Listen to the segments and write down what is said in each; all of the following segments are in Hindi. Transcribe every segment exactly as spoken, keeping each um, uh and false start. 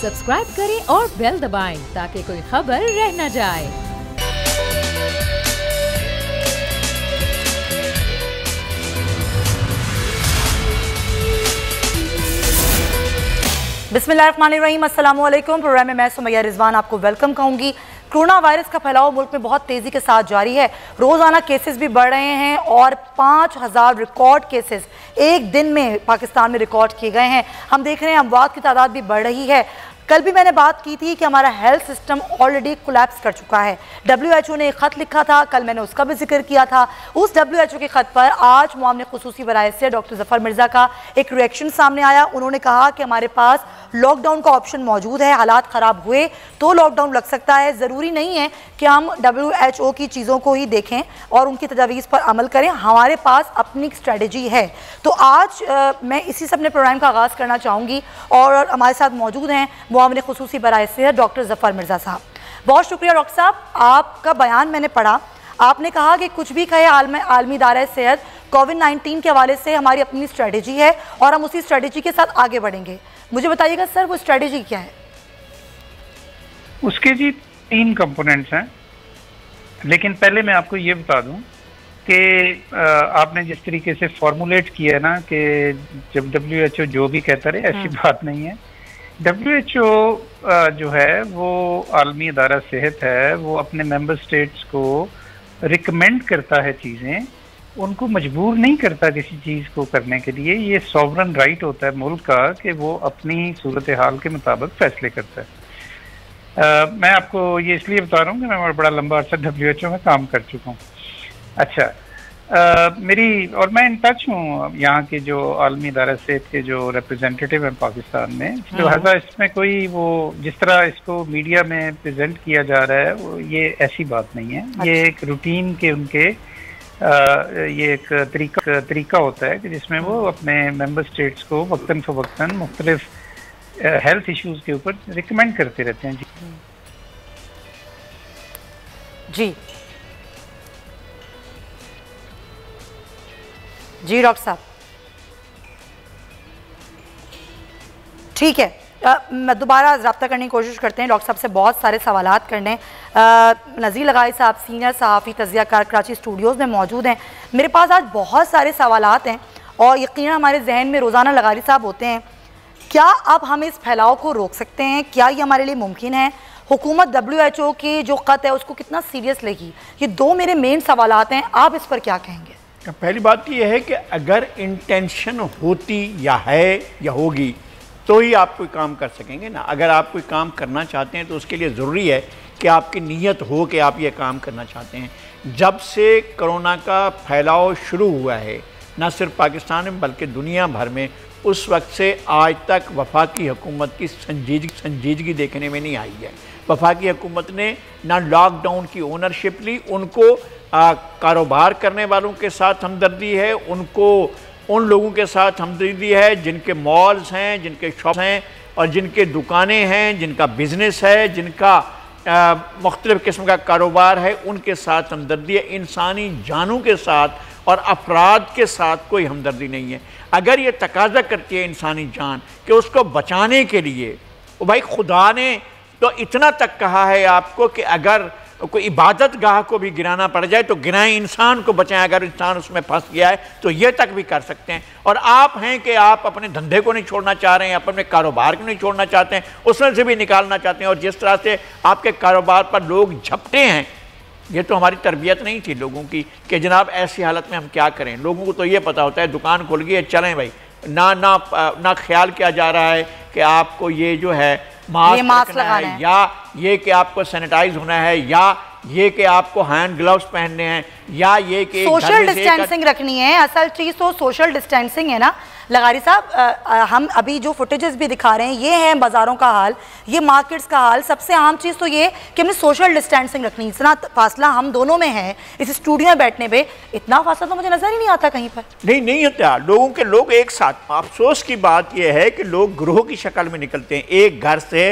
सब्सक्राइब करें और बेल दबाएं ताकि कोई खबर रह न जाए। बिस्मिल्लाहिर्रहमानिर्रहीम, अस्सलाम वालेकुम। प्रोग्राम में मैं सुमैया रिजवान आपको वेलकम कहूँगी। कोरोना वायरस का फैलाव मुल्क में बहुत तेज़ी के साथ जारी है। रोज़ाना केसेस भी बढ़ रहे हैं और पाँच हज़ार रिकॉर्ड केसेस एक दिन में पाकिस्तान में रिकॉर्ड किए गए हैं। हम देख रहे हैं अमवात की तादाद भी बढ़ रही है। कल भी मैंने बात की थी कि हमारा हेल्थ सिस्टम ऑलरेडी कोलैप्स कर चुका है। डब्ल्यू एच ओ ने एक ख़त लिखा था, कल मैंने उसका भी जिक्र किया था। उस डब्ल्यू एच ओ के ख़त पर आज मुआवने खुसूसी बराए से डॉक्टर ज़फ़र मिर्ज़ा का एक रिएक्शन सामने आया। उन्होंने कहा कि हमारे पास लॉकडाउन का ऑप्शन मौजूद है, हालात ख़राब हुए तो लॉकडाउन लग सकता है। ज़रूरी नहीं है कि हम डब्ल्यू एच ओ की चीज़ों को ही देखें और उनकी तजावीज़ पर अमल करें। हमारे पास अपनी स्ट्रेटजी है। तो आज आ, मैं इसी से अपने प्रोग्राम का आगाज़ करना चाहूँगी और हमारे साथ मौजूद हैं मुआवने खुसूसी बराए से डॉक्टर ज़फ़र मिर्ज़ा साहब। बहुत शुक्रिया डॉक्टर साहब, आपका बयान मैंने पढ़ा। आपने कहा कि कुछ भी कहे आलमी आलमी इदारा सेहत, कोविड नाइन्टीन के हवाले से हमारी अपनी स्ट्रेटजी है और हम उसी स्ट्रेटजी के साथ आगे बढ़ेंगे। मुझे बताइएगा सर, वो स्ट्रेटजी क्या है? उसके जी तीन कंपोनेंट्स हैं, लेकिन पहले मैं आपको ये बता दूं कि आपने जिस तरीके से फॉर्मुलेट किया ना कि जब डब्ल्यू एच ओ जो भी कहता रहे, ऐसी बात नहीं है। डब्ल्यू एच ओ जो है वो आलमी इदारा सेहत है, वो अपने मेंबर स्टेट्स को रिकमेंड करता है चीज़ें, उनको मजबूर नहीं करता किसी चीज़ को करने के लिए। ये सॉवरन राइट होता है मुल्क का कि वो अपनी सूरत हाल के मुताबिक फैसले करता है। आ, मैं आपको ये इसलिए बता रहा हूँ कि मैं बड़ा लंबा अर्सा डब्ल्यू एच ओ में काम कर चुका हूँ। अच्छा, आ, मेरी और मैं इन टच हूँ यहाँ के जो आलमी इदारा सेहत के जो रिप्रेजेंटेटिव हैं पाकिस्तान में। लिहाजा इसमें कोई वो जिस तरह इसको मीडिया में प्रेजेंट किया जा रहा है वो ये ऐसी बात नहीं है। अच्छा। ये एक रूटीन के उनके आ, ये एक तरीका तरीका होता है कि जिसमें वो अपने मेंबर स्टेट्स को वक्तन फवक्तन मुख्तलिफ हेल्थ इश्यूज के ऊपर रिकमेंड करते रहते हैं। जी जी जी डॉक्टर साहब, ठीक है। आ, मैं दोबारा रब्ता करने की कोशिश करते हैं। डॉक्टर साहब से बहुत सारे सवालात करने। नज़ीर लगाई साहब सीनियर सहाफ़ी तज़कियाकार कराची स्टूडियोज़ में मौजूद हैं। मेरे पास आज बहुत सारे सवालात हैं और यकीनन हमारे जहन में रोज़ाना लगारी साहब होते हैं। क्या अब हम इस फैलाव को रोक सकते हैं? क्या ये हमारे लिए मुमकिन है? हुकूमत डब्ल्यू एच ओ की जो ख़त है उसको कितना सीरियस लेगी? ये दो मेरे मेन सवालात हैं, आप इस पर क्या कहेंगे? पहली बात यह है कि अगर इंटेंशन होती या है या होगी तो ही आप कोई काम कर सकेंगे ना। अगर आप कोई काम करना चाहते हैं तो उसके लिए ज़रूरी है कि आपकी नीयत हो कि आप ये काम करना चाहते हैं। जब से कोरोना का फैलाव शुरू हुआ है, ना सिर्फ पाकिस्तान में बल्कि दुनिया भर में, उस वक्त से आज तक वफाकी हुकूमत की संजीदगी संजीदगी देखने में नहीं आई है। वफाकी हुकूमत ने ना लॉकडाउन की ओनरशिप ली, उनको कारोबार करने वालों के साथ हमदर्दी है, उनको उन लोगों के साथ हमदर्दी है जिनके मॉल्स हैं, जिनके शॉप्स हैं और जिनके दुकानें हैं, जिनका बिज़नेस है, जिनका मुख्तलिफ़ किस्म का कारोबार है, उनके साथ हमदर्दी है। इंसानी जानों के साथ और अफराद के साथ कोई हमदर्दी नहीं है। अगर ये तकाजा करती है इंसानी जान कि उसको बचाने के लिए, वो भाई खुदा ने तो इतना तक कहा है आपको कि अगर कोई इबादत गाह को भी गिराना पड़ जाए तो गिराएं, इंसान को बचाएं। अगर इंसान उसमें फंस गया है तो ये तक भी कर सकते हैं। और आप हैं कि आप अपने धंधे को नहीं छोड़ना चाह रहे हैं, अपने कारोबार को नहीं छोड़ना चाहते हैं, उसमें से भी निकालना चाहते हैं। और जिस तरह से आपके कारोबार पर लोग झपटे हैं, ये तो हमारी तरबियत नहीं थी लोगों की कि जनाब ऐसी हालत में हम क्या करें। लोगों को तो ये पता होता है दुकान खुल गई है, चलें भाई। ना ना ना ख्याल किया जा रहा है कि आपको ये जो है मास्क, मास्क लगाना है, या ये कि आपको सैनिटाइज होना है, या ये कि आपको हैंड ग्लव्स पहनने हैं, या ये कि सोशल डिस्टेंसिंग रखनी है। असल चीज़ तो सोशल डिस्टेंसिंग है ना लगारी साहब। हम अभी जो फुटेजेस भी दिखा रहे हैं ये है बाज़ारों का हाल, ये मार्केट्स का हाल। सबसे अहम चीज़ तो ये कि हमें सोशल डिस्टेंसिंग रखनी है। इतना फासला हम दोनों में है इस स्टूडियो में बैठने पे, इतना फासला तो मुझे नज़र ही नहीं आता कहीं पर। नहीं नहीं होता, लोगों के लोग एक साथ। अफसोस की बात यह है कि लोग ग्रोह की शक्ल में निकलते हैं, एक घर से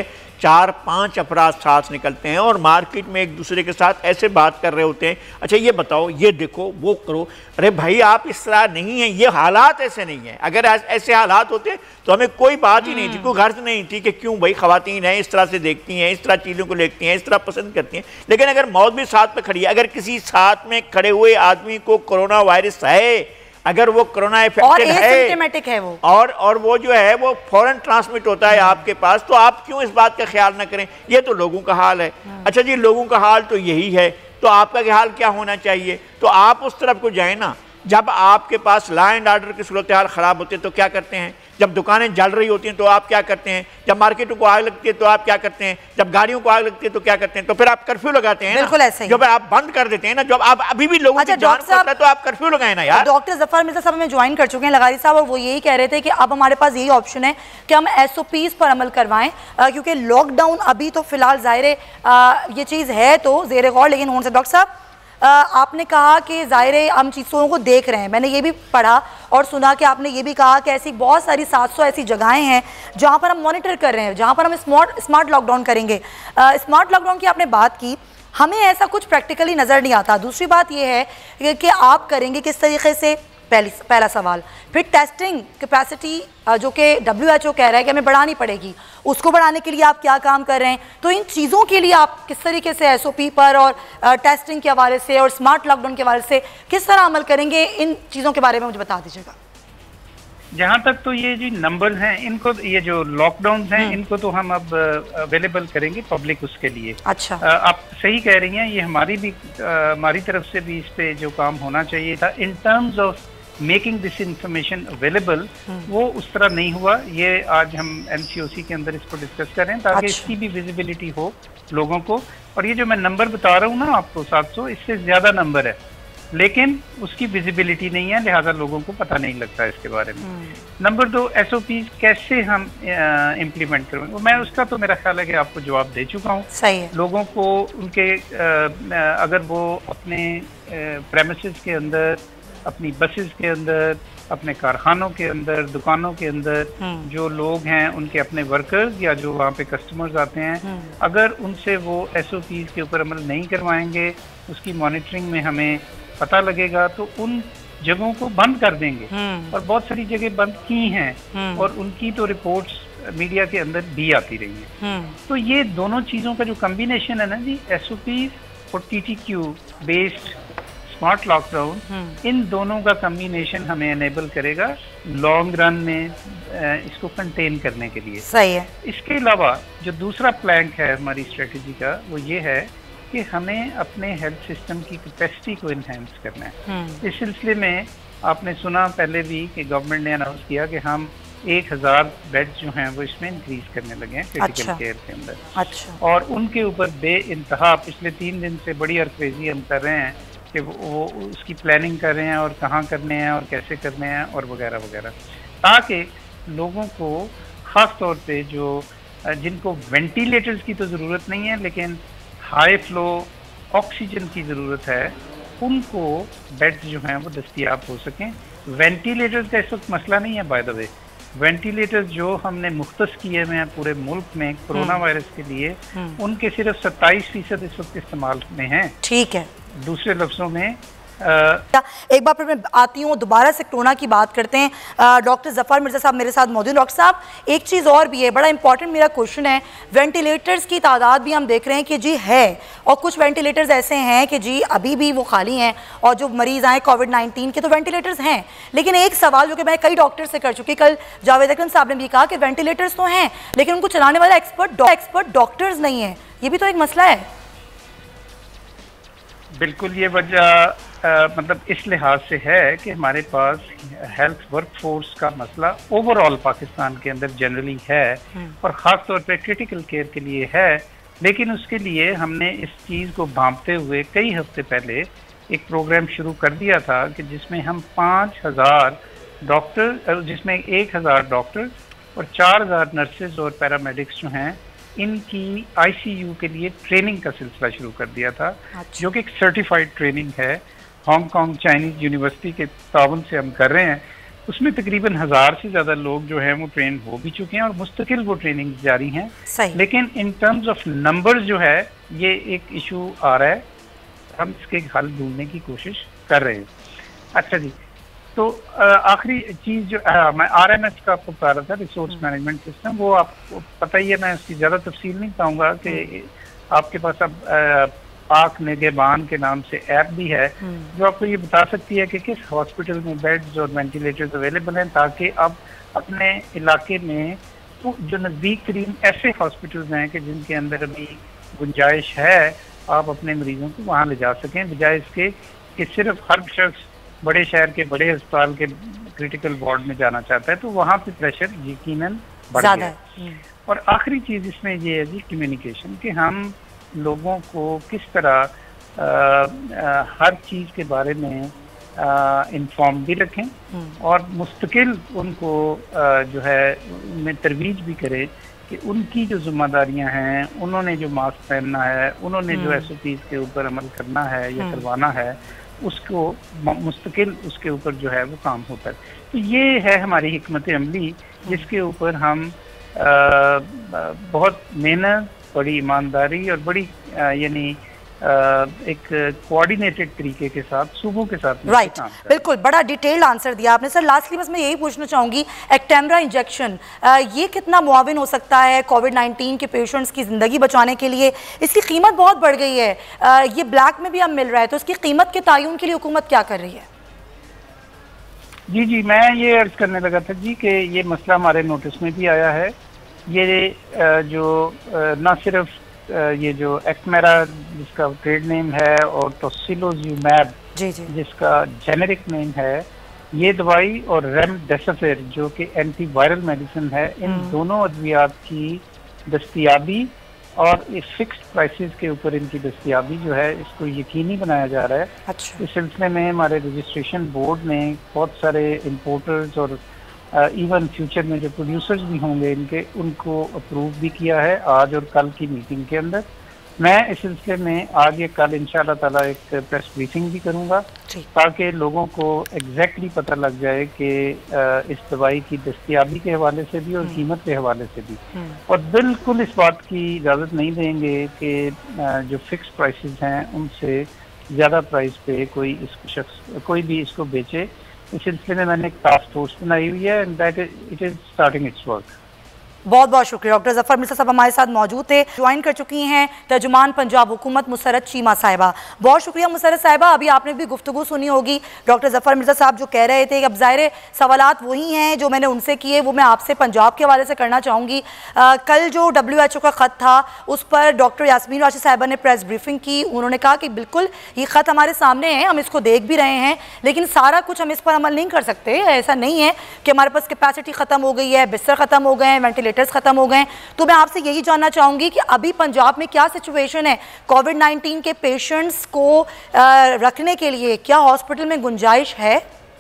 चार पांच अफराद साथ निकलते हैं और मार्केट में एक दूसरे के साथ ऐसे बात कर रहे होते हैं, अच्छा ये बताओ, ये देखो, वो करो। अरे भाई आप इस तरह नहीं है, ये हालात ऐसे नहीं है। अगर ऐसे हालात होते तो हमें कोई बात ही नहीं थी, कोई गर्ज नहीं थी कि क्यों भाई खवातीन हैं इस तरह से देखती हैं, इस तरह चीज़ों को देखती हैं, इस तरह पसंद करती हैं। लेकिन अगर मौत भी साथ में खड़ी है, अगर किसी साथ में खड़े हुए आदमी को कोरोना वायरस है, अगर वो कोरोना इफेक्टेड है, है वो और और वो जो है वो फौरन ट्रांसमिट होता है आपके पास, तो आप क्यों इस बात का ख्याल ना करें? ये तो लोगों का हाल है। अच्छा जी, लोगों का हाल तो यही है, तो आपका क्या हाल क्या होना चाहिए? तो आप उस तरफ को जाए ना। जब आपके पास लॉ एंड ऑर्डर की सूरत हाल ख़राब होती है तो क्या करते हैं? जब दुकानें जल रही होती हैं तो आप क्या करते हैं? जब मार्केटों को आग लगती है तो आप क्या करते हैं? जब गाड़ियों को आग लगती है तो क्या करते हैं? तो फिर आप कर्फ्यू लगाते हैं। बिल्कुल ऐसे ही। जब आप बंद कर देते हैं ना, जब आप अभी भी लोगों की जान को होता है तो आप कर्फ्यू लगाए ना यार। डॉक्टर जफर मिर्जा साहब हमें ज्वाइन कर चुके हैं लगारी साहब, और वो यही कह रहे थे कि अब हमारे पास यही ऑप्शन है कि हम एसओपीज पर अमल करवाएं, क्योंकि लॉकडाउन अभी तो फिलहाल जाहिर है ये चीज़ है तो जेर गौर, लेकिन होने से डॉक्टर साहब आपने कहा कि ज़ाहिर है हम चीज़ों को देख रहे हैं। मैंने ये भी पढ़ा और सुना कि आपने ये भी कहा कि ऐसी बहुत सारी सात सौ ऐसी जगहें हैं जहाँ पर हम मॉनिटर कर रहे हैं, जहाँ पर हम स्मार्ट स्मार्ट लॉकडाउन करेंगे। स्मार्ट लॉकडाउन की आपने बात की, हमें ऐसा कुछ प्रैक्टिकली नज़र नहीं आता। दूसरी बात ये है कि आप करेंगे किस तरीके से, पहली पहला सवाल। फिर टेस्टिंग कैपेसिटी जो कि डब्ल्यू एच ओ कह रहा है कि हमें बढ़ानी पड़ेगी, उसको बढ़ाने के लिए आप क्या काम कर रहे हैं? तो इन चीज़ों के लिए आप किस तरीके से एस ओ पी पर और टेस्टिंग के हवाले से और स्मार्ट लॉकडाउन के हवाले से किस तरह अमल करेंगे, इन चीज़ों के बारे में मुझे बता दीजिएगा। जहाँ तक तो ये जो नंबर हैं, इनको, ये जो लॉकडाउन हैं, इनको तो हम अब अवेलेबल करेंगे पब्लिक उसके लिए। अच्छा, आ, आप सही कह रही हैं, ये हमारी भी हमारी तरफ से भी इस पे जो काम होना चाहिए था in terms of making this information available, वो उस तरह नहीं हुआ। ये आज हम एनसीओसी के अंदर इसको डिस्कस करें ताकि अच्छा। इसकी भी विजिबिलिटी हो लोगों को। और ये जो मैं नंबर बता रहा हूँ ना आपको, सात सौ, इससे ज्यादा नंबर है, लेकिन उसकी विजिबिलिटी नहीं है, लिहाजा लोगों को पता नहीं लगता इसके बारे में। नंबर दो, एसओपी कैसे हम इम्प्लीमेंट करेंगे, मैं उसका तो मेरा ख्याल है कि आपको जवाब दे चुका हूँ। सही है। लोगों को उनके आ, अगर वो अपने प्रेमिसेस के अंदर, अपनी बसेस के अंदर, अपने कारखानों के अंदर, दुकानों के अंदर जो लोग हैं, उनके अपने वर्कर्स या जो वहाँ पे कस्टमर्स आते हैं, अगर उनसे वो एसओपीज के ऊपर अमल नहीं करवाएंगे, उसकी मॉनिटरिंग में हमें पता लगेगा, तो उन जगहों को बंद कर देंगे। और बहुत सारी जगह बंद की हैं और उनकी तो रिपोर्ट्स मीडिया के अंदर भी आती रही हैं। तो ये दोनों चीज़ों का जो कम्बिनेशन है ना जी, एसओपीज और टीटीक्यू बेस्ड स्मार्ट लॉकडाउन, इन दोनों का कम्बिनेशन हमें एनेबल करेगा लॉन्ग रन में इसको कंटेन करने के लिए। सही है। इसके अलावा जो दूसरा प्लैंक है हमारी स्ट्रेटेजी का, वो ये है कि हमें अपने हेल्थ सिस्टम की कैपेसिटी को इन्हेंस करना है। इस सिलसिले में आपने सुना पहले भी कि गवर्नमेंट ने अनाउंस किया कि हम एक हजार बेड जो हैं वो इसमें इंक्रीज करने लगे हैं क्रिटिकल अच्छा। केयर के अंदर। अच्छा। और उनके ऊपर बे इंतहा पिछले तीन दिन से बड़ी अर्करेजी हम कर रहे हैं कि वो, वो उसकी प्लानिंग कर रहे हैं और कहाँ करने हैं और कैसे करने हैं और वगैरह वगैरह, ताकि लोगों को ख़ास तौर पे जो जिनको वेंटिलेटर्स की तो ज़रूरत नहीं है लेकिन हाई फ्लो ऑक्सीजन की ज़रूरत है, उनको बेड्स जो हैं वो दस्तियाब हो सकें। वेंटिलेटर्स का इस वक्त मसला नहीं है, बाय द वे। वेंटिलेटर्स जो हमने मुख्तस किए हुए हैं पूरे मुल्क में कोरोना वायरस के लिए, उनके सिर्फ सत्ताईस फीसद इस वक्त इस्तेमाल में हैं। ठीक है। दूसरे लफ्जों में आ, एक बार फिर मैं आती हूँ, दोबारा से कोरोना की बात करते हैं। डॉक्टर जफर मिर्जा साहब मेरे साथ मौजूद। डॉक्टर साहब, एक चीज़ और भी है, बड़ा इंपॉर्टेंट मेरा क्वेश्चन है। वेंटिलेटर्स की तादाद भी हम देख रहे हैं कि जी है, और कुछ वेंटिलेटर्स ऐसे हैं कि जी अभी भी वो खाली हैं, और जो मरीज़ आए कोविड नाइन्टीन के तो वेंटिलेटर्स हैं। लेकिन एक सवाल जो कि मैं कई डॉक्टर से कर चुकी, कल जावेद अकरम साहब ने भी कहा कि वेंटिलेटर्स तो हैं लेकिन उनको चलाने वाला एक्सपर्ट एक्सपर्ट डॉक्टर्स नहीं है। ये भी तो एक मसला है। बिल्कुल, ये वजह मतलब इस लिहाज से है कि हमारे पास हेल्थ वर्कफोर्स का मसला ओवरऑल पाकिस्तान के अंदर जनरली है और ख़ास तौर पे क्रिटिकल केयर के लिए है। लेकिन उसके लिए हमने इस चीज़ को भांपते हुए कई हफ्ते पहले एक प्रोग्राम शुरू कर दिया था कि जिसमें हम पाँच हज़ार डॉक्टर, जिसमें एक हज़ार डॉक्टर और चार हज़ार नर्सेज और पैरामेडिक्स जो हैं, इनकी आईसीयू के लिए ट्रेनिंग का सिलसिला शुरू कर दिया था। अच्छा। जो कि एक सर्टिफाइड ट्रेनिंग है, हांगकांग चाइनीज यूनिवर्सिटी के ताउन से हम कर रहे हैं। उसमें तकरीबन हजार से ज्यादा लोग जो है वो ट्रेन हो भी चुके हैं और मुस्तकिल वो ट्रेनिंग जारी हैं। लेकिन इन टर्म्स ऑफ नंबर्स जो है ये एक इशू आ रहा है, हम इसके हल ढूंढने की कोशिश कर रहे हैं। अच्छा जी, तो आखिरी चीज जो आ, मैं आर एम एस का आपको बता रहा था, रिसोर्स मैनेजमेंट सिस्टम, वो आपको पता ही है, मैं उसकी ज्यादा तफसील नहीं पाऊंगा कि आपके पास अब आ, पाक निगहबान के नाम से ऐप भी है जो आपको ये बता सकती है कि किस हॉस्पिटल में बेड्स और वेंटिलेटर्स अवेलेबल हैं, ताकि आप अपने इलाके में तो जो नज़दीक तरीन ऐसे हॉस्पिटल्स हैं कि जिनके अंदर अभी गुंजाइश है, आप अपने मरीजों को वहाँ ले जा सकें, बजाय इसके कि सिर्फ हर शख्स बड़े शहर के बड़े अस्पताल के क्रिटिकल वार्ड में जाना चाहता है, तो वहाँ पे प्रेशर यकीनन बढ़ गया है। और आखिरी चीज़ इसमें ये है जी कम्युनिकेशन, कि हम लोगों को किस तरह आ, आ, हर चीज़ के बारे में इंफॉर्म भी रखें और मुस्तकिल उनको आ, जो है उनमें तरवीज भी करें कि उनकी जो जिम्मेदारियां हैं, उन्होंने जो मास्क पहनना है, उन्होंने जो एस ओ पीज के ऊपर अमल करना है या करवाना है, उसको मुस्तकिल उसके ऊपर जो है वो काम होता है। तो ये है हमारी हिकमत अमली, जिसके ऊपर हम आ, बहुत मेहनत, बड़ी ईमानदारी और बड़ी यानी एक कोऑर्डिनेटेड तरीके के साथ सूबों के साथ राइट right. बिल्कुल, बड़ा डिटेल्ड आंसर दिया आपने सर। लास्टली बस मैं यही पूछना चाहूँगी, एक्टेम्ब्रा इंजेक्शन ये कितना मुआविन हो सकता है कोविड नाइन्टीन के पेशेंट्स की ज़िंदगी बचाने के लिए? इसकी कीमत बहुत बढ़ गई है, आ, ये ब्लैक में भी अब मिल रहा है, तो इसकी कीमत के तयन के लिए हुकूमत क्या कर रही है? जी जी, मैं ये अर्ज करने लगा था जी कि ये मसला हमारे नोटिस में भी आया है। ये जो न सिर्फ ये जो एक्मेरा जिसका ट्रेड नेम है और टोसिलोजुमैब जिसका जेनेरिक नेम है, ये दवाई और रेमडेसिविर जो कि एंटी वायरल मेडिसिन है, इन दोनों अद्वियात की दस्तयाबी और इस फिक्स्ड प्राइसेस के ऊपर इनकी दस्तयाबी जो है इसको यकीनी बनाया जा रहा है। अच्छा। इस सिलसिले में हमारे रजिस्ट्रेशन बोर्ड ने बहुत सारे इम्पोर्टर्स और इवन uh, फ्यूचर में जो प्रोड्यूसर्स भी होंगे इनके, उनको अप्रूव भी किया है आज और कल की मीटिंग के अंदर। मैं इस सिलसिले में आज या कल इंशाल्लाह ताला एक प्रेस ब्रीफिंग भी करूंगा ताकि लोगों को एग्जैक्टली पता लग जाए कि इस दवाई की दस्तयाबी के हवाले से भी और कीमत के हवाले से भी, और बिल्कुल इस बात की इजाज़त नहीं देंगे कि जो फिक्स प्राइसेस हैं उनसे ज़्यादा प्राइस पे कोई इसको शख्स कोई भी इसको बेचे। इस सिलसिले में मैंने एक टास्क फोर्स बनाई हुई है and that it is starting its work. बहुत बहुत शुक्रिया। डॉक्टर जफर मिर्जा साहब हमारे साथ मौजूद थे, ज्वाइन कर चुकी हैं तर्जुमान पंजाब हुकूमत मुसरत चीमा साहिबा। बहुत शुक्रिया मुसरत साहिबा। अभी आपने भी गुफ्तगू सुनी होगी, डॉक्टर जफर मिर्जा साहब जो कह रहे थे कि अब ज़ाहिर सवालात वही हैं जो मैंने उनसे किए, वो मैं आपसे पंजाब के हवाले से करना चाहूँगी। कल जो डब्ल्यू एच ओ का ख़त था उस पर डॉक्टर यास्मीन राशिद साहिबा ने प्रेस ब्रीफिंग की। उन्होंने कहा कि बिल्कुल ये ख़त हमारे सामने है, हम इसको देख भी रहे हैं, लेकिन सारा कुछ हम इस पर अमल नहीं कर सकते। ऐसा नहीं है कि हमारे पास कैपेसिटी ख़त्म हो गई है, बिस्तर ख़त्म हो गए हैं, वेंटिलेटर्स ख़त्म हो गए। तो मैं आपसे यही जानना चाहूंगी कि अभी पंजाब में क्या सिचुएशन है कोविड नाइन्टीन के पेशेंट्स को रखने के लिए, क्या हॉस्पिटल में गुंजाइश है?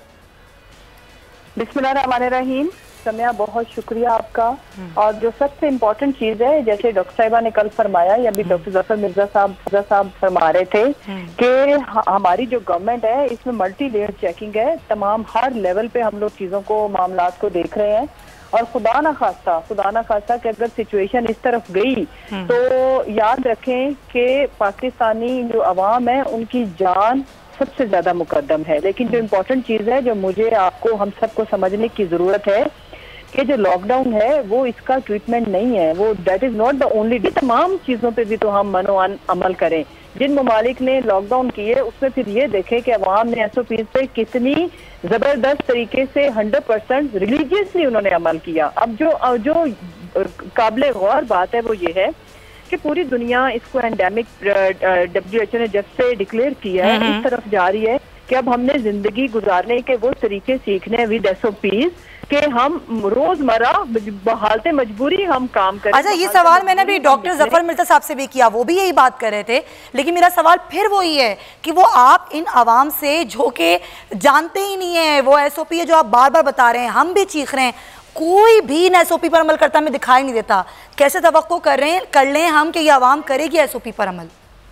बिस्मिल्लाहिर्रहमानिर्रहीम। समया, बहुत शुक्रिया आपका। और जो सबसे इम्पोर्टेंट चीज है, जैसे डॉक्टर साहिबा ने कल फरमाया या अभी डॉक्टर जफर मिर्जा साहब साहब फरमा रहे थे कि हमारी जो गवर्नमेंट है इसमें मल्टी लेयर चेकिंग है, तमाम हर लेवल पे हम लोग चीजों को मामलात को देख रहे हैं। और खुदा ना खास्ता खुदा ना खास्ता कि अगर सिचुएशन इस तरफ गई तो याद रखें कि पाकिस्तानी जो अवाम है उनकी जान सबसे ज्यादा मुकद्दम है। लेकिन जो इम्पोर्टेंट चीज है जो मुझे आपको हम सबको समझने की जरूरत है कि जो लॉकडाउन है वो इसका ट्रीटमेंट नहीं है, वो that is not the only. तमाम चीजों पे भी तो हम मनो अमल करें। जिन ममालिक ने लॉकडाउन किए उसमें फिर ये देखें कि अवाम ने एस ओ पी पे कितनी जबरदस्त तरीके से हंड्रेड परसेंट रिलीजियसली उन्होंने अमल किया। अब जो जो काबिल गौर बात है वो ये है कि पूरी दुनिया इसको एंडेमिक डब्ल्यू एच ओ ने जब से डिक्लेयर किया है इस तरफ जा रही है कि अब हमने जिंदगी गुजारने के वो तरीके सीखने विद एस ओ पीज कि हम रोजमर्रा हालत मजबूरी हम काम करें। अच्छा, ये सवाल मैंने भी डॉक्टर जफर मिर्जा साहब से भी किया, वो भी यही बात कर रहे थे। लेकिन मेरा सवाल फिर वही है कि वो आप इन आवाम से जो कि जानते ही नहीं है, वो एस ओ पी है जो आप बार बार बता रहे हैं, हम भी चीख रहे हैं, कोई भी इन एस ओ पी पर अमल करता हमें दिखाई नहीं देता। कैसे तवक्को कर रहे हैं कर लें हम कि ये आवाम करेगी एस ओ पी पर अमल?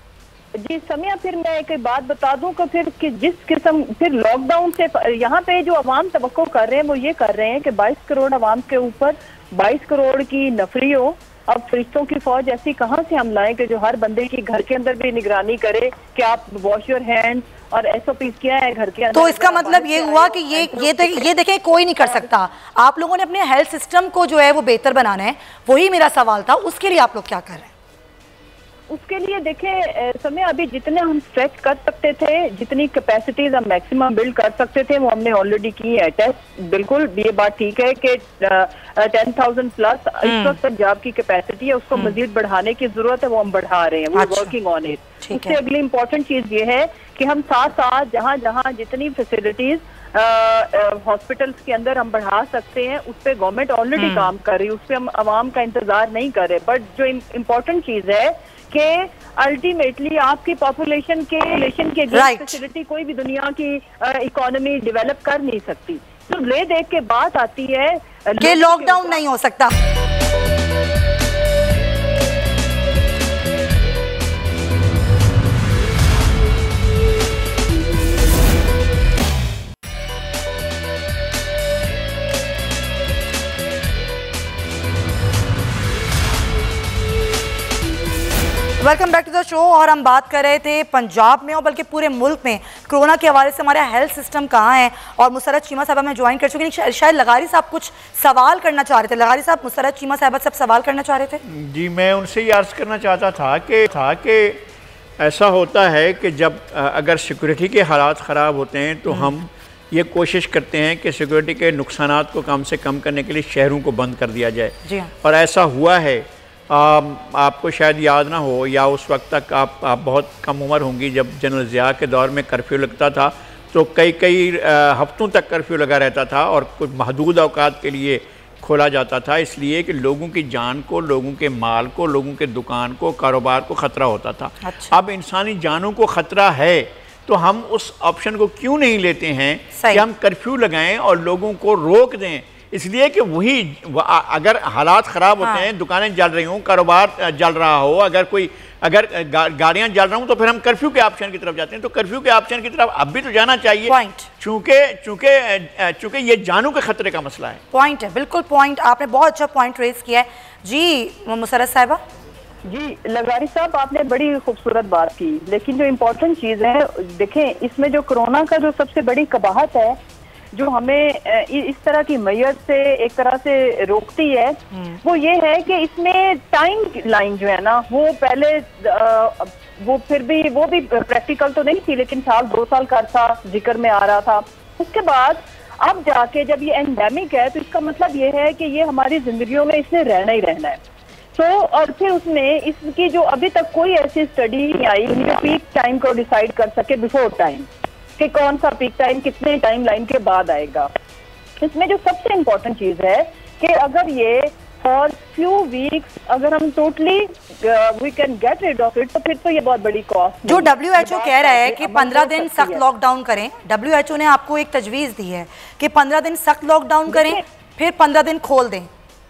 जी समिया, फिर मैं एक बात बता दूं कि फिर कि जिस किस्म फिर लॉकडाउन से यहाँ पे जो अवाम तवक्को कर रहे हैं वो ये कर रहे हैं कि बाईस करोड़ अवाम के ऊपर बाईस करोड़ की नफरी हो। अब फरिश्तों की फौज ऐसी कहाँ से हम लाएं कि जो हर बंदे की घर के अंदर भी निगरानी करे कि आप वॉश योर हैंड और एसओपी क्या है घर के अंदर। तो इसका मतलब ये हुआ कि ये ये दे, ये देखें कोई नहीं कर सकता। आप लोगों ने अपने हेल्थ सिस्टम को जो है वो बेहतर बनाना है, वही मेरा सवाल था। उसके लिए आप लोग क्या कर रहे हैं? उसके लिए देखें समय अभी जितने हम स्ट्रेच कर सकते थे, जितनी कैपेसिटीज हम मैक्सिमम बिल्ड कर सकते थे वो हमने ऑलरेडी की है। टेस्ट बिल्कुल ये बात ठीक है कि टेन थाउजेंड प्लस इस वक्त पंजाब की कैपेसिटी है, उसको मजीद बढ़ाने की जरूरत है, वो हम बढ़ा रहे हैं, वो वर्किंग ऑन इट। उससे अगली इम्पोर्टेंट चीज ये है कि हम साथ साथ जहाँ जहाँ जितनी फैसिलिटीज हॉस्पिटल्स के अंदर हम बढ़ा सकते हैं उस पर गवर्नमेंट ऑलरेडी काम कर रही है, उस पर हम आवाम का इंतजार नहीं कर रहे। बट जो इम्पोर्टेंट चीज है कि अल्टीमेटली आपकी पॉपुलेशन के रिलेशन के लिए फैसिलिटी कोई भी दुनिया की इकोनॉमी डेवलप कर नहीं सकती। तो ले देख के बात आती है कि लॉकडाउन नहीं हो सकता। Welcome back to the show. और हम बात कर रहे थे पंजाब में और बल्कि पूरे मुल्क में कोरोना के हवाले से हमारा हेल्थ सिस्टम कहाँ है। और मुसर्रत चीमा साहब हमें ज्वाइन कर चुके हैं। शायद लगारी साहब कुछ सवाल करना चाह रहे थे। लगारी साहब, मुसर्रत चीमा साहब सब सवाल करना चाह रहे थे। जी, मैं उनसे ये अर्ज़ करना चाहता था कि था कि ऐसा होता है कि जब अगर सिक्योरिटी के हालात ख़राब होते हैं तो हम ये कोशिश करते हैं कि सिक्योरिटी के नुकसानात को कम से कम करने के लिए शहरों को बंद कर दिया जाए। जी हाँ। और ऐसा हुआ है। आ, आपको शायद याद ना हो या उस वक्त तक आप, आप बहुत कम उम्र होंगी जब जनरल ज़िया के दौर में कर्फ्यू लगता था तो कई कई हफ्तों तक कर्फ्यू लगा रहता था और कुछ महदूद औकात के लिए खोला जाता था, इसलिए कि लोगों की जान को, लोगों के माल को, लोगों के दुकान को, कारोबार को ख़तरा होता था। अच्छा। अब इंसानी जानों को ख़तरा है तो हम उस ऑप्शन को क्यों नहीं लेते हैं कि हम कर्फ्यू लगाएं और लोगों को रोक दें। इसलिए कि वही अगर हालात ख़राब होते हाँ। हैं, दुकानें जल रही हों, कारोबार जल रहा हो, अगर कोई अगर गा, गाड़ियां जल रही हों तो फिर हम कर्फ्यू के ऑप्शन की तरफ जाते हैं। तो कर्फ्यू के ऑप्शन की तरफ अब भी तो जाना चाहिए, चूंकि चूंकि चूंकि ये जानों के खतरे का मसला है। पॉइंट है, बिल्कुल पॉइंट। आपने बहुत अच्छा पॉइंट रेज किया है जी मुसर्रत साहिबा। जी लगारी साहब, आपने बड़ी खूबसूरत बात की, लेकिन जो इम्पोर्टेंट चीज़ है देखें, इसमें जो कोरोना का जो सबसे बड़ी कबाहत है जो हमें इस तरह की मैयत से एक तरह से रोकती है वो ये है कि इसमें टाइम लाइन जो है ना वो पहले वो फिर भी वो भी प्रैक्टिकल तो नहीं थी, लेकिन साल दो साल का अरसा जिक्र में आ रहा था। उसके बाद अब जाके जब ये एंडेमिक है तो इसका मतलब ये है कि ये हमारी जिंदगियों में इसने रहना ही रहना है। तो और फिर उसमें इसकी जो अभी तक कोई ऐसी स्टडी नहीं आई जो पीक टाइम को डिसाइड कर सके बिफोर टाइम कि कौन सा पीक टाइम कितने टाइम लाइन के बाद आएगा। इसमें जो सबसे इम्पोर्टेंट चीज है कि अगर ये फॉर फ्यू वीक्स अगर हम totally we can get rid of it तो फिर तो ये बहुत बड़ी कॉस्ट। जो डब्ल्यू एच ओ कह रहा है कि पंद्रह दिन सख्त लॉकडाउन करें, डब्ल्यू एच ओ ने आपको एक तजवीज़ दी है कि पंद्रह दिन सख्त लॉकडाउन करें फिर पंद्रह दिन खोल दें।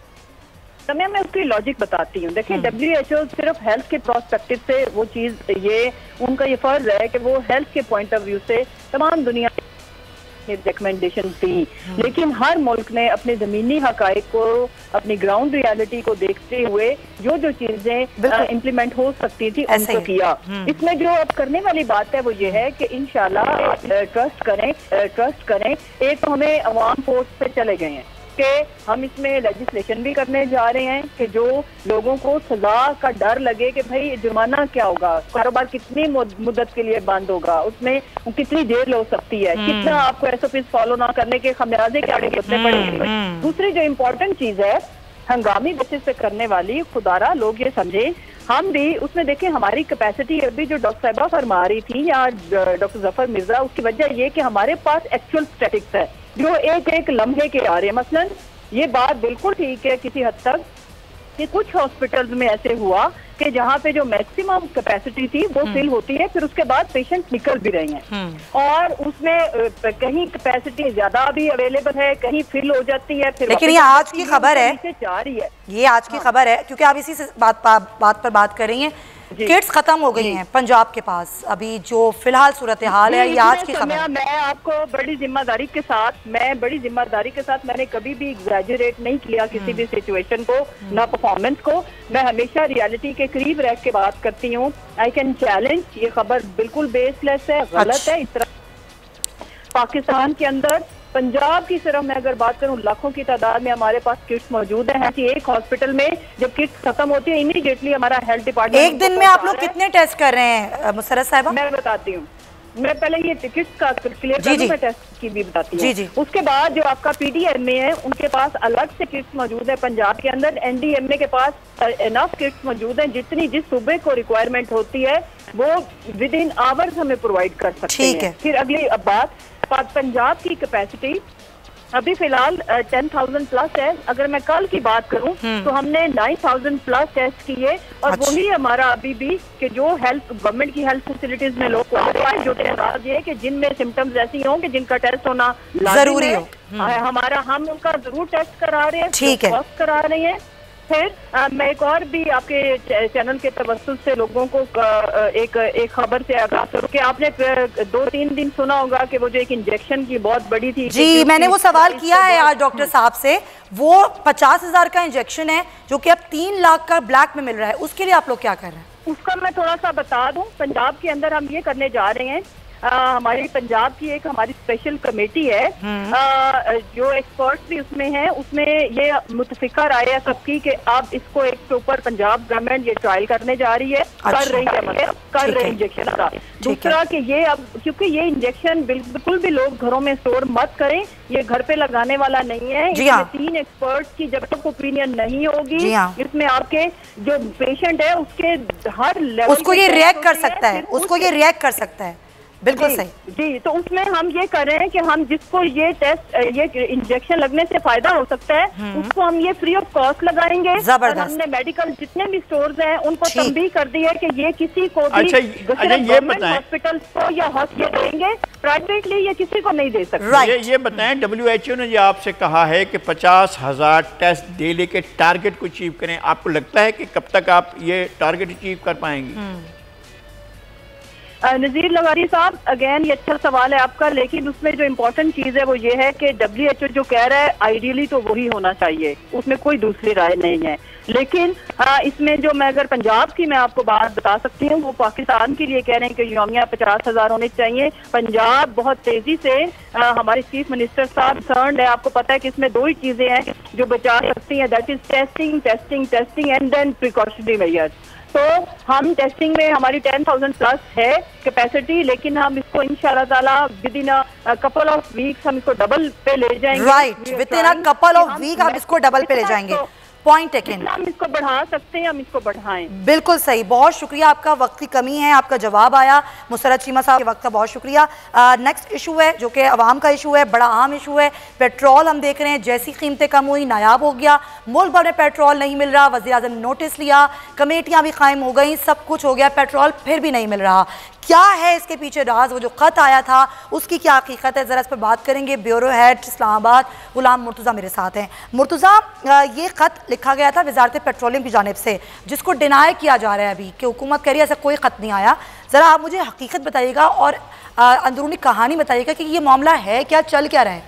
समय मैं उसकी लॉजिक बताती हूँ। देखिए डब्ल्यू एच ओ सिर्फ हेल्थ के प्रोस्पेक्टिव से वो चीज ये उनका ये फर्ज है कि वो हेल्थ के पॉइंट ऑफ व्यू से तमाम दुनिया रिकमेंडेशन दी, लेकिन हर मुल्क ने अपने जमीनी हकाइक को, अपनी ग्राउंड रियलिटी को देखते हुए जो जो चीजें इम्प्लीमेंट हो सकती थी उनको किया। इसमें जो अब करने वाली बात है वो ये है कि इंशाल्लाह ट्रस्ट करें ट्रस्ट करें एक तो हमें अवाम फोर्स पे चले गए हैं कि हम इसमें लेजिस्लेशन भी करने जा रहे हैं कि जो लोगों को सजा का डर लगे कि भाई जुर्माना क्या होगा, कारोबार कितनी मुद्दत के लिए बंद होगा, उसमें कितनी देर हो सकती है, कितना आपको एसओपीज फॉलो ना करने के खमियाजे क्या कितने पड़ेंगे। दूसरी जो इम्पोर्टेंट चीज है हंगामी बेसिस पे करने वाली, खुदारा लोग ये समझे हम भी उसमें देखें हमारी कैपेसिटी अभी जो डॉक्टर साहिबा फरमा रही थी या डॉक्टर जफर मिर्जा, उसकी वजह ये कि हमारे पास एक्चुअल स्टैटिक्स है जो एक एक लम्हे के आ रहे हैं। मसलन ये बात बिल्कुल ठीक है किसी हद तक कि कुछ हॉस्पिटल्स में ऐसे हुआ कि जहाँ पे जो मैक्सिमम कैपेसिटी थी वो फिल होती है, फिर उसके बाद पेशेंट निकल भी रहे हैं और उसमें कहीं कैपेसिटी ज्यादा भी अवेलेबल है, कहीं फिल हो जाती है। फिर लेकिन ये आज की खबर है, जा रही है ये आज की खबर है क्योंकि आप इसी से बात बात पर बात कर रही हैं किट्स खत्म हो गई हैं पंजाब के पास, अभी जो फिलहाल सूरत हाल है, या आज की खबर? मैं आपको बड़ी जिम्मेदारी के साथ मैं बड़ी जिम्मेदारी के साथ मैंने कभी भी एग्जैजरेट नहीं किया किसी भी सिचुएशन को, ना परफॉर्मेंस को। मैं हमेशा रियलिटी के करीब रह के बात करती हूँ। आई कैन चैलेंज, ये खबर बिल्कुल बेसलेस है, गलत है। इस तरह पाकिस्तान के अंदर पंजाब की सिर्फ मैं अगर बात करूं लाखों की तादाद में हमारे पास किट्स मौजूद हैं। कि एक हॉस्पिटल में जब किट्स खत्म होती है इमीडिएटली हमारा हेल्थ डिपार्टमेंट एक दिन में आप लोग कितने टेस्ट कर रहे हैं मुसर्रत साहिबा? मैं बताती हूँ, मैं पहले ये टिकट्स का क्लियर कर दूं, मैं टेस्ट की भी बताती हूँ। जी जी। उसके बाद जो आपका पीडीएमए है उनके पास अलग से किट्स मौजूद है पंजाब के अंदर। एनडीएमए के पास इनफ किट्स मौजूद हैं, जितनी जिस सूबे को रिक्वायरमेंट होती है वो विद इन आवर्स हमें प्रोवाइड कर सकते हैं। फिर अगली अब बात पंजाब की कैपेसिटी अभी फिलहाल टेन थाउजेंड प्लस है। अगर मैं कल की बात करूं तो हमने नाइन थाउजेंड प्लस टेस्ट किए और अच्छा। वही हमारा अभी भी कि जो हेल्थ गवर्नमेंट की हेल्थ फैसिलिटीज में लोग क्वालिफाइड जो टेस्ट ये कि जिनमें सिम्टम्स ऐसी हों कि जिनका टेस्ट होना जरूरी हो, हमारा हम उनका जरूर टेस्ट करा रहे हैं, ठीक है, करा रहे हैं। फिर आ, मैं एक और भी आपके चैनल के तवज्जुह से लोगों को आ, एक एक खबर से आगाह करूं कि आपने दो तीन दिन सुना होगा कि वो जो एक इंजेक्शन की बहुत बड़ी थी। जी, मैंने वो सवाल किया है आज डॉक्टर साहब से। वो पचास हजार का इंजेक्शन है जो कि अब तीन लाख का ब्लैक में मिल रहा है, उसके लिए आप लोग क्या कर रहे हैं? उसका मैं थोड़ा सा बता दूं। पंजाब के अंदर हम ये करने जा रहे हैं, आ, हमारी पंजाब की एक हमारी स्पेशल कमेटी है, आ, जो एक्सपर्ट्स भी उसमें हैं। उसमें ये मुतफिका राय है सबकी कि अब इसको एक के ऊपर पंजाब गवर्नमेंट ये ट्रायल करने जा रही है, अच्छा, कर रही है, मतलब कर रहे इंजेक्शन का। दूसरा कि ये अब क्योंकि ये इंजेक्शन बिल्कुल भी लोग घरों में स्टोर मत करें, ये घर पे लगाने वाला नहीं है। इसमें तीन एक्सपर्ट्स की जब तक ओपिनियन नहीं होगी, इसमें आपके जो पेशेंट है उसके हर लेवल उसको ये रिएक्ट कर सकता है, उसको ये रिएक्ट कर सकता है। बिल्कुल जी, सही जी। तो उसमें हम ये कर रहे हैं कि हम जिसको ये टेस्ट ये इंजेक्शन लगने से फायदा हो सकता है उसको हम ये फ्री ऑफ कॉस्ट लगाएंगे। और हमने मेडिकल जितने भी स्टोर्स हैं उनको तंबीह कर दी है कि ये किसी को भी अच्छा, गवर्नमेंट हॉस्पिटल को या हॉस्पिटल देंगे, प्राइवेटली ये किसी को नहीं दे सकते। ये, ये बताएं, डब्ल्यू एच ओ ने जो आपसे कहा है कि पचास हजार टेस्ट डेली के टारगेट को अचीव करें, आपको लगता है कि कब तक आप ये टारगेट अचीव कर पाएंगे? नज़ीर लगारी साहब, अगेन ये अच्छा सवाल है आपका, लेकिन उसमें जो इम्पोर्टेंट चीज़ है वो ये है कि डब्ल्यू एच ओ जो कह रहा है आइडियली तो वही होना चाहिए, उसमें कोई दूसरी राय नहीं है। लेकिन आ, इसमें जो मैं अगर पंजाब की मैं आपको बात बता सकती हूँ, वो पाकिस्तान के लिए कह रहे हैं कि योमिया पचास हजार होने चाहिए। पंजाब बहुत तेजी से आ, हमारे चीफ मिनिस्टर साहब कंसर्न्ड है। आपको पता है कि इसमें दो ही चीजें हैं जो बचा सकती हैं, that is testing testing testing and then precautionary measures. तो हम टेस्टिंग में हमारी टेन थाउजेंड प्लस है कैपेसिटी, लेकिन हम इसको इंशाल्लाह ताला within a couple of weeks हम इसको डबल पे ले जाएंगे। Right, within a couple of week हम इसको डबल पे ले जाएंगे। पॉइंट टेकन, हम इसको बढ़ा सकते हैं, हम इसको बढ़ाएं। बिल्कुल सही, बहुत शुक्रिया, आपका वक्त की कमी है, आपका जवाब आया। मुसर्रत चीमा साहब के वक्त का बहुत शुक्रिया। नेक्स्ट इशू है जो कि अवाम का इशू है, बड़ा अहम इशू है। पेट्रोल हम देख रहे हैं जैसी कीमतें कम हुई नायाब हो गया, मुल्क भर में पेट्रोल नहीं मिल रहा। वज़ीर आज़म ने नोटिस लिया, कमेटियाँ भी कायम हो गई, सब कुछ हो गया, पेट्रोल फिर भी नहीं मिल रहा। क्या है इसके पीछे राज? वो जो ख़त आया था उसकी क्या हकीकत है, ज़रा इस पर बात करेंगे। ब्यूरो हेड इस्लामाबाद गुलाम मुर्तज़ा मेरे साथ हैं। मुर्तज़ा, ये ख़त लिखा गया था वज़ारत पेट्रोलियम की जानिब से, जिसको डिनाई किया जा रहा है अभी कि हुकूमत कह रही है ऐसा कोई ख़त नहीं आया। ज़रा आप मुझे हकीकत बताइएगा और अंदरूनी कहानी बताइएगा कि ये मामला है क्या, चल क्या रहा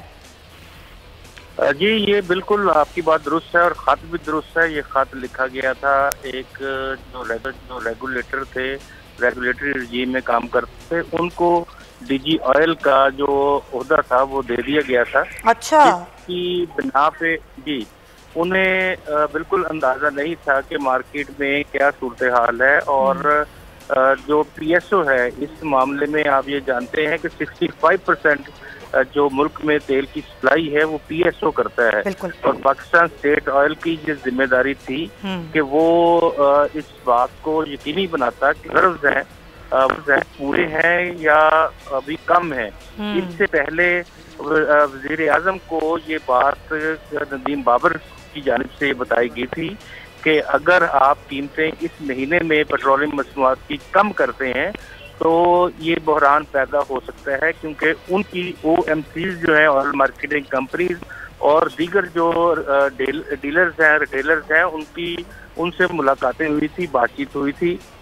है? जी, ये बिल्कुल आपकी बात दुरुस्त है और ख़त भी दुरुस्त है। ये ख़त लिखा गया था एक जो जो रेगुलेटर थे, रेगुलेटरी रजीम में काम करते थे, उनको डीजी ऑयल का जो ओहदा था वो दे दिया गया था। अच्छा। इसकी बिना पे जी उन्हें बिल्कुल अंदाजा नहीं था कि मार्केट में क्या सूरत हाल है। और जो पीएसओ है इस मामले में आप ये जानते हैं कि पैंसठ परसेंट जो मुल्क में तेल की सप्लाई है वो पीएसओ करता है। और पाकिस्तान स्टेट ऑयल की ये जिम्मेदारी थी कि वो इस बात को यकीनी बनाता कि कर्ज है पूरे हैं या अभी कम है। इससे पहले वज़ीर आज़म को ये बात नदीम बाबर की जानिब से बताई गई थी कि अगर आप कीमतें इस महीने में पेट्रोलियम मसनूआत की कम करते हैं तो ये बहरान पैदा हो सकता है, क्योंकि उनकी ओ एम सीज जो है ऑयल मार्केटिंग कंपनीज और दीगर जो डील, डीलर्स हैं, रिटेलर्स हैं, उनकी उनसे मुलाकातें हुई थी, बातचीत हुई थी।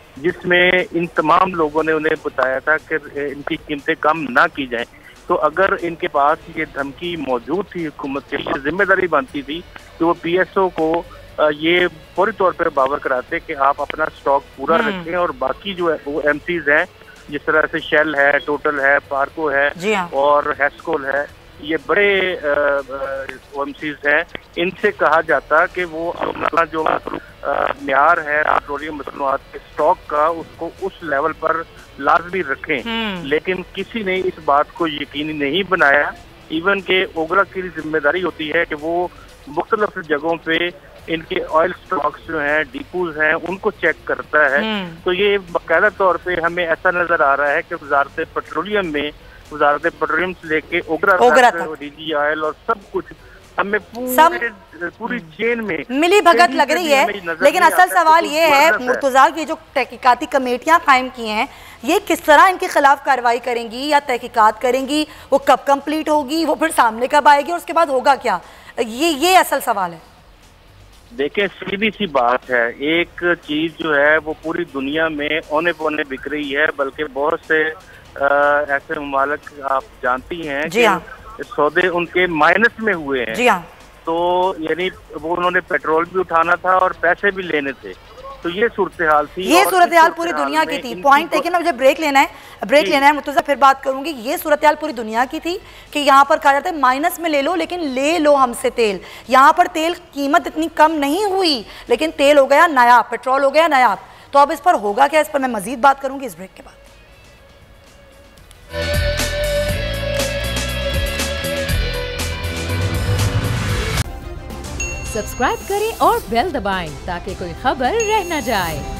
जिसमें इन तमाम लोगों ने उन्हें बताया था कि इनकी कीमतें कम ना की जाएं। तो अगर इनके पास ये धमकी मौजूद थी, हुकूमत की ये जिम्मेदारी बनती थी कि वो पीएसओ को ये पूरी तौर पर बावर कराते कि आप अपना स्टॉक पूरा रखें और बाकी जो है वो एमसीज हैं, जिस तरह से शेल है, टोटल है, पार्को है और हेस्कोल है, ये बड़े एमसीज हैं, इनसे कहा जाता कि वो अपना जो म्यार है पेट्रोलियम मसनूआत के स्टॉक का उसको उस लेवल पर लाजमी रखें। लेकिन किसी ने इस बात को यकीनी नहीं बनाया। इवन के ओगरा की जिम्मेदारी होती है कि वो मुख्तलिफ जगहों पे इनके ऑयल स्टॉक्स जो हैं, डिपोज हैं, उनको चेक करता है। तो ये बाकायदा तौर पे हमें ऐसा नजर आ रहा है कि वजारत पेट्रोलियम में, वजारत पेट्रोलियम से लेके ओगरा तक, डीजी ऑयल और सब कुछ हमें पूरे पूरी चेन में मिली भगत लग रही है। लेकिन असल सवाल ये है, मुर्तजा की जो तहकीकाती कमेटियां कायम की हैं, ये किस तरह इनके खिलाफ कार्रवाई करेंगी या तहकीकात करेंगी, वो कब कंप्लीट होगी, वो फिर सामने कब आएगी और उसके बाद होगा क्या, ये ये असल सवाल है। देखिए, सीधी सी बात है, एक चीज जो है वो पूरी दुनिया में औने पौने बिक रही है, बल्कि बहुत से आ, ऐसे ममालिक आप जानती हैं जी हाँ, सौदे उनके माइनस में हुए हैं। जी हाँ। तो यानी वो उन्होंने पेट्रोल भी उठाना था और पैसे भी लेने थे। तो ये सूरत हाल थी, ये सूरत हाल पूरी दुनिया की थी। पॉइंट देखिए, मुझे ब्रेक लेना है, ब्रेक लेना है मुर्तजा, फिर बात करूंगी। ये सूरत हाल पूरी दुनिया की थी कि यहाँ पर कहा जाता है माइनस में ले लो, लेकिन ले लो हमसे तेल। यहाँ पर तेल कीमत इतनी कम नहीं हुई, लेकिन तेल हो गया नायाब, पेट्रोल हो गया नायाब। तो अब इस पर होगा क्या, इस पर मैं मजीद बात करूंगी इस ब्रेक के बाद। सब्सक्राइब करें और बेल दबाएं ताकि कोई खबर रह न जाए।